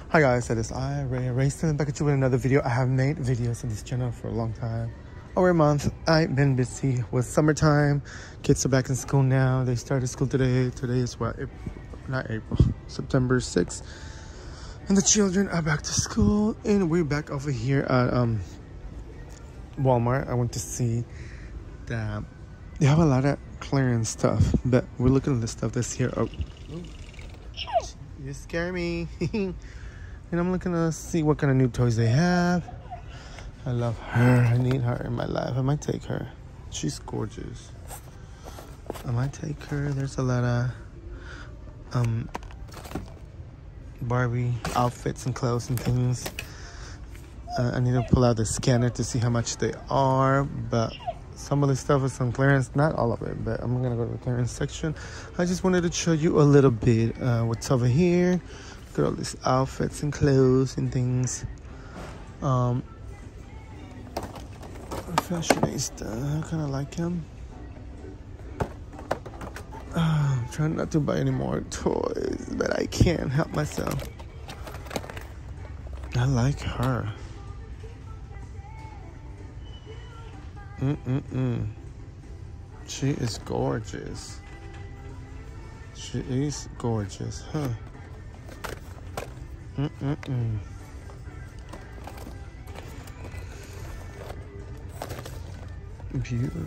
Hi guys, it is I, Ray Still back at you with another video. I have made videos on this channel for a long time. Over a month, I've been busy with summertime. Kids are back in school now. They started school today. Today is what? September 6th. And the children are back to school. And we're back over here at Walmart. I went to see that they have a lot of clearance stuff. But we're looking at the stuff that's here. Oh, you scare me. And I'm looking to see what kind of new toys they have. I love her. I need her in my life. I might take her. She's gorgeous. I might take her. There's a lot of Barbie outfits and clothes and things. I need to pull out the scanner to see how much they are. But some of the stuff is on clearance. Not all of it, but I'm going to go to the clearance section. I just wanted to show you a little bit what's over here. Look at all these outfits and clothes and things. Fashionista, I kind of like him. I'm trying not to buy any more toys, but I can't help myself. I like her. She is gorgeous. She is gorgeous, huh? Beautiful.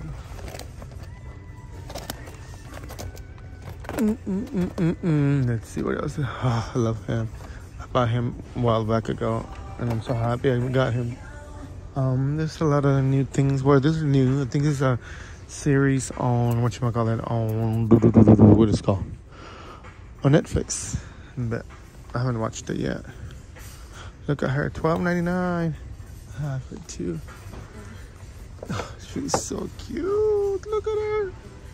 Let's see what else. Oh, I love him. I bought him a while back ago, and I'm so happy I got him. There's a lot of new things. Well, this is new. I think this is a series on whatchamacallit, on what is it called? On Netflix. But I haven't watched it yet. Look at her, $12.99. Half it too. Oh, she's so cute. Look at her.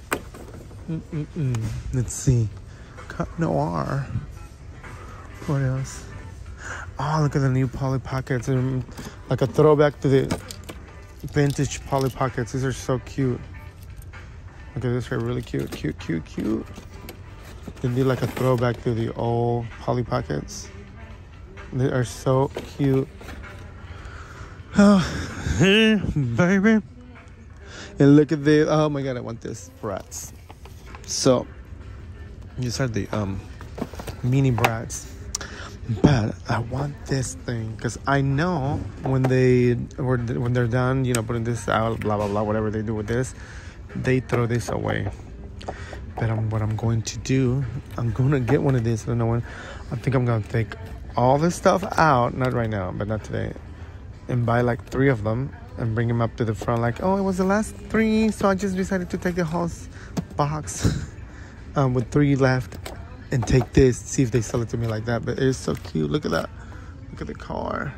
Let's see. Cut Noir. What else? Oh, look at the new Polly Pockets. Like a throwback to the vintage Polly Pockets. These are so cute. Look at this. They're really cute. Cute. They do like a throwback to the old Polly Pockets. They are so cute. Oh, hey, baby. And look at this. Oh my god, I want this. Bratz. So, these are the mini Bratz. But I want this thing because I know when they're done, you know, putting this out, blah blah blah, whatever they do with this, they throw this away. But what I'm going to do, I'm going to get one of these. I don't know when. I think I'm going to take all this stuff out, not right now, but not today, and buy like 3 of them and bring them up to the front. Like, oh, it was the last 3, so I just decided to take the whole box with 3 left and take this, see if they sell it to me like that. But it's so cute. Look at that. Look at the car.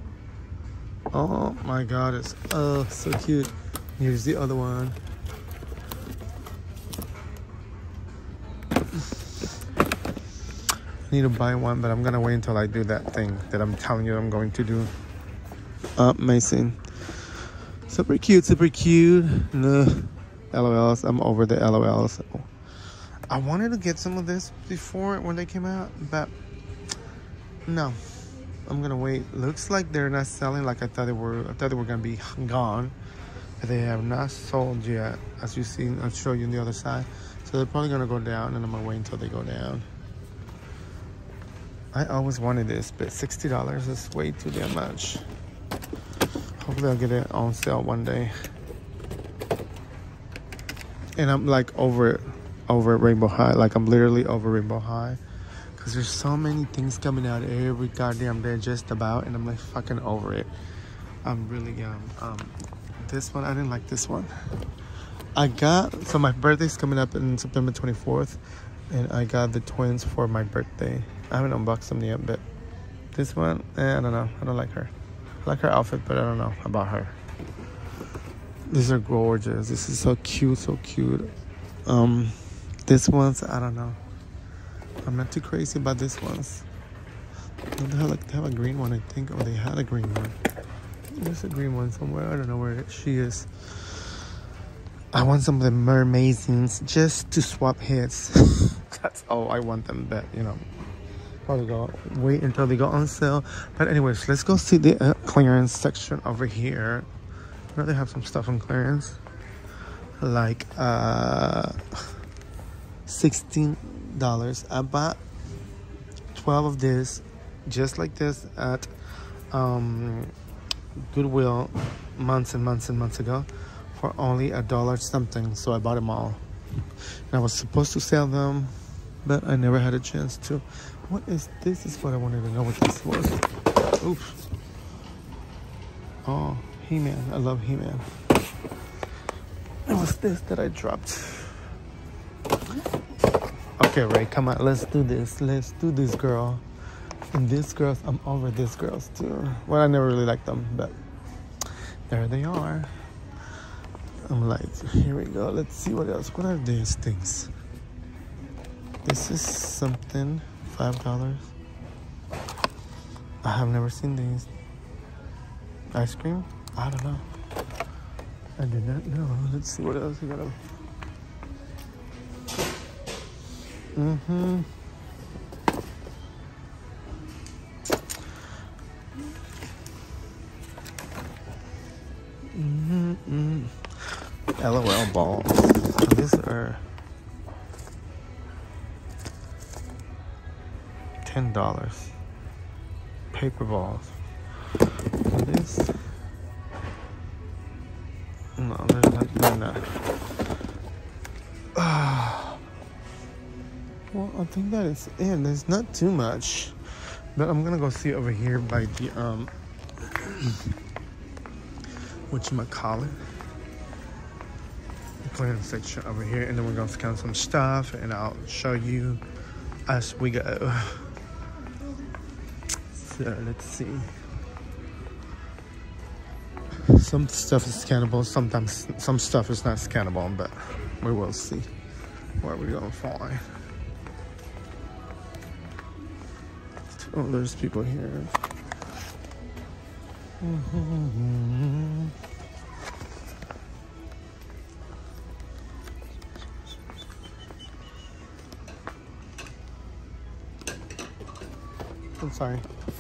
Oh my god, it's so cute. Here's the other one. I need to buy one, but I'm gonna wait until I do that thing that I'm telling you I'm going to do. Amazing. Super cute. No, LOLs. I'm over the LOLs. I wanted to get some of this before when they came out, but no. I'm gonna wait. Looks like they're not selling like I thought they were. I thought they were gonna be gone, but they have not sold yet. As you see, I'll show you on the other side. So they're probably gonna go down, and I'm gonna wait until they go down. I always wanted this, but $60 is way too damn much. Hopefully I'll get it on sale one day. And I'm like over Rainbow High. Like I'm literally over Rainbow High. Because there's so many things coming out every goddamn day just about. And I'm like fucking over it. I'm really this one, I didn't like this one. So my birthday's coming up in September 24th. And I got the twins for my birthday. I haven't unboxed them yet, but this one, I don't know. I don't like her. I like her outfit, but I don't know about her. These are gorgeous. This is so cute. This one's, I don't know. I'm not too crazy about this ones. They have a green one, I think. Oh, they had a green one. There's a green one somewhere. I don't know where she is. I want some of the mermaidens just to swap heads. That's all I want them, but you know, Probably go wait until they go on sale. But anyways, let's go see the clearance section over here. I know they have some stuff on clearance, like $16. I bought 12 of this, just like this, at Goodwill months and months and months ago for only $1 something. So I bought them all, and I was supposed to sell them, but I never had a chance to. What is this? Is what I wanted to know what this was. Oof. Oh, He-Man. I love He-Man. It was this that I dropped. Okay, Ray, come on. Let's do this. Let's do this, girl. And these girls, I'm over these girls too. Well, I never really liked them, but there they are. I'm like, here we go. Let's see what else. What are these things? This is something, $5. I have never seen these. Ice cream? I don't know. I did not know. Let's see what else we got. LOL balls. These are $10. Paper balls. This? No, they're not. Well, I think that is it. There's not too much, but I'm gonna go see over here by the whatchamacallit, the clearance section over here, and then we're gonna scan some stuff, and I'll show you as we go. So let's see. Some stuff is scannable. Sometimes some stuff is not scannable, but we will see where we're gonna find. Oh, there's people here. I'm sorry.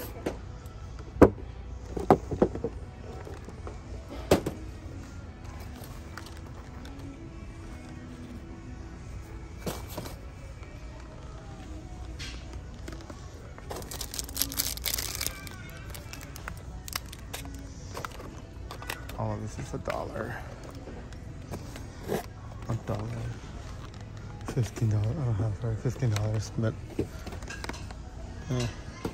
All of this is $1. $1. $15. I don't have for $15, but yeah.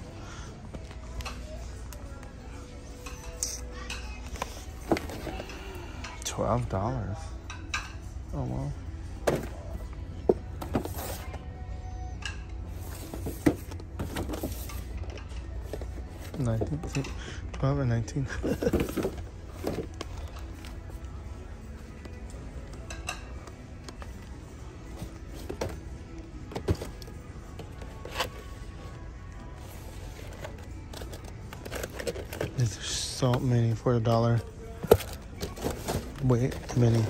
$12. Oh well. 19, 12 and 19. There's so many for $1. Wait, many.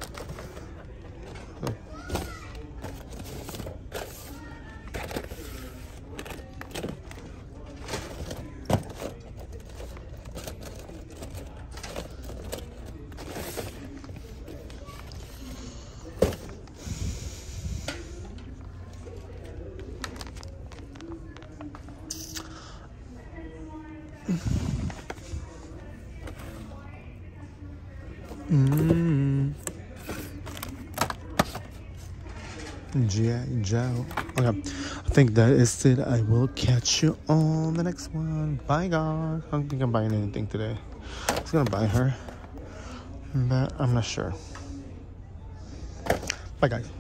G.I. Joe. Okay, I think that is it. I will catch you on the next one. Bye, guys. I don't think I'm buying anything today. I was gonna buy her, but I'm not sure. Bye, guys.